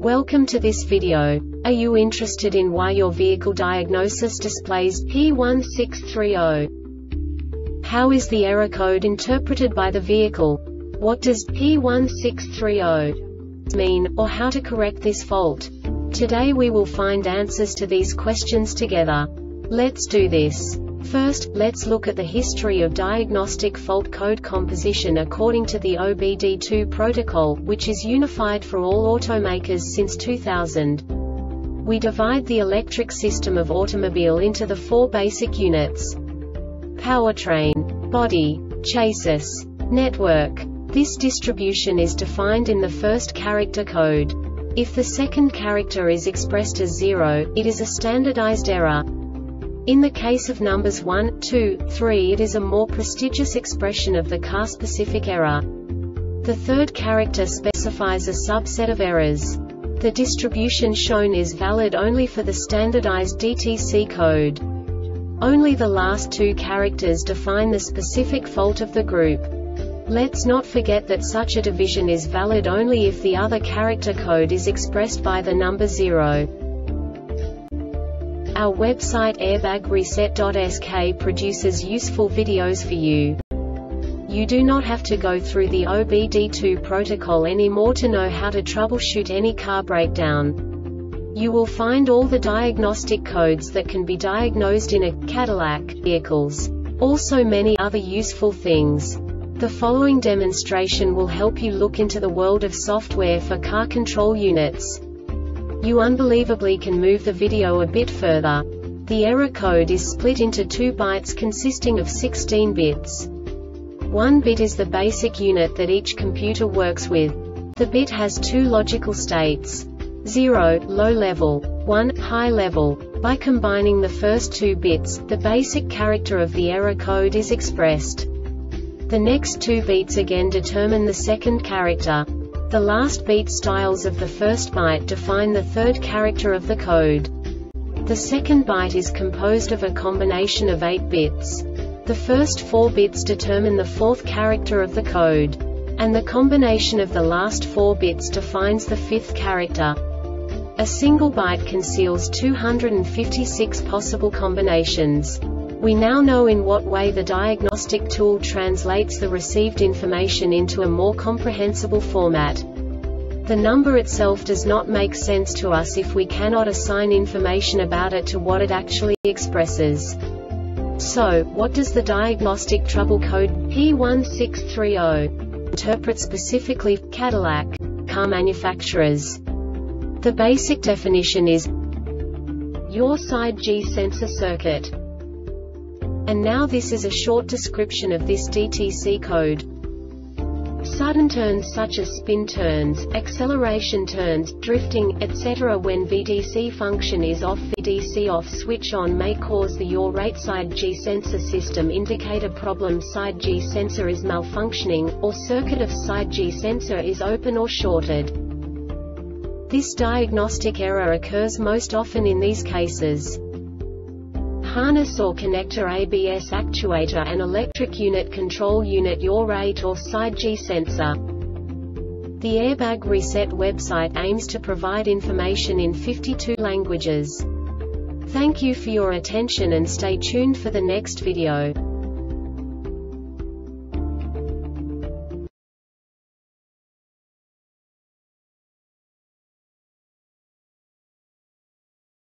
Welcome to this video. Are you interested in why your vehicle diagnosis displays P1630? How is the error code interpreted by the vehicle? What does P1630 mean, or how to correct this fault? Today we will find answers to these questions together. Let's do this. First, let's look at the history of diagnostic fault code composition according to the OBD2 protocol, which is unified for all automakers since 2000. We divide the electric system of automobile into the four basic units: powertrain, body, chassis, network. This distribution is defined in the first character code. If the second character is expressed as 0, it is a standardized error. In the case of numbers 1, 2, 3, it is a more prestigious expression of the car-specific error. The third character specifies a subset of errors. The distribution shown is valid only for the standardized DTC code. Only the last two characters define the specific fault of the group. Let's not forget that such a division is valid only if the other character code is expressed by the number 0. Our website airbagreset.sk produces useful videos for you. You do not have to go through the OBD2 protocol anymore to know how to troubleshoot any car breakdown. You will find all the diagnostic codes that can be diagnosed in a Cadillac vehicles. Also many other useful things. The following demonstration will help you look into the world of software for car control units. You unbelievably can move the video a bit further. The error code is split into 2 bytes consisting of 16 bits. 1 bit is the basic unit that each computer works with. The bit has 2 logical states: 0, low level, 1, high level. By combining the first 2 bits, the basic character of the error code is expressed. The next 2 beats again determine the second character. The last beat styles of the first byte define the third character of the code. The second byte is composed of a combination of 8 bits. The first 4 bits determine the fourth character of the code. And the combination of the last 4 bits defines the fifth character. A single byte conceals 256 possible combinations. We now know in what way the diagnostic tool translates the received information into a more comprehensible format. The number itself does not make sense to us if we cannot assign information about it to what it actually expresses. So, what does the diagnostic trouble code P1630 interpret specifically for Cadillac car manufacturers? The basic definition is your side G sensor circuit. And now this is a short description of this DTC code. Sudden turns such as spin turns, acceleration turns, drifting, etc. When VDC function is off, VDC off switch on may cause the yaw rate side G sensor system indicator problem, side G sensor is malfunctioning, or circuit of side G sensor is open or shorted. This diagnostic error occurs most often in these cases: harness or connector ABS actuator and electric unit control unit yaw rate or side G sensor. The Airbag Reset website aims to provide information in 52 languages. Thank you for your attention and stay tuned for the next video.